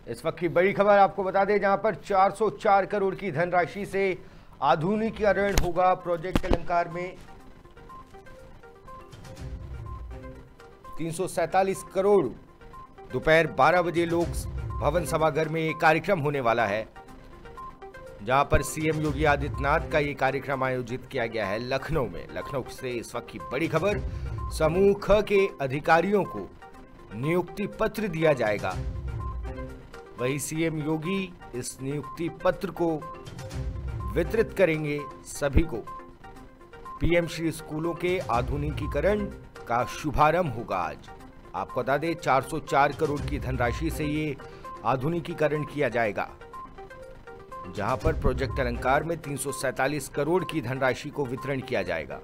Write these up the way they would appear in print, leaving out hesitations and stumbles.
इस वक्त की बड़ी खबर आपको बता दें, जहां पर 404 करोड़ की धनराशि से आधुनिकीकरण होगा प्रोजेक्ट अलंकार में। 347 करोड़ दोपहर 12 बजे लोक भवन सभागार में एक कार्यक्रम होने वाला है, जहां पर सीएम योगी आदित्यनाथ का ये कार्यक्रम आयोजित किया गया है लखनऊ में। लखनऊ से इस वक्त की बड़ी खबर, समूह ख के अधिकारियों को नियुक्ति पत्र दिया जाएगा। वही सीएम योगी इस नियुक्ति पत्र को वितरित करेंगे सभी को। पीएम श्री स्कूलों के आधुनिकीकरण का शुभारंभ होगा आज। आपको बता दें 404 करोड़ की धनराशि से ये आधुनिकीकरण किया जाएगा, जहां पर प्रोजेक्ट अलंकार में 347 करोड़ की धनराशि को वितरण किया जाएगा।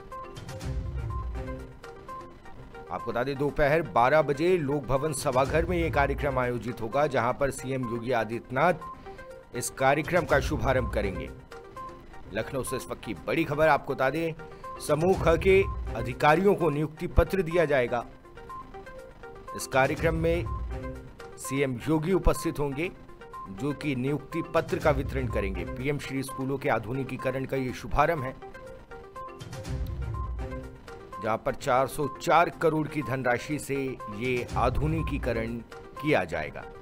आपको बता दें दोपहर 12 बजे लोक भवन सभागार में यह कार्यक्रम आयोजित होगा, जहां पर सीएम योगी आदित्यनाथ इस कार्यक्रम का शुभारंभ करेंगे। लखनऊ से इस वक्त की बड़ी खबर आपको बता दें, समूह ख के अधिकारियों को नियुक्ति पत्र दिया जाएगा। इस कार्यक्रम में सीएम योगी उपस्थित होंगे, जो कि नियुक्ति पत्र का वितरण करेंगे। पीएम श्री स्कूलों के आधुनिकीकरण का ये शुभारंभ है, जहां पर 404 करोड़ की धनराशि से ये आधुनिकीकरण किया जाएगा।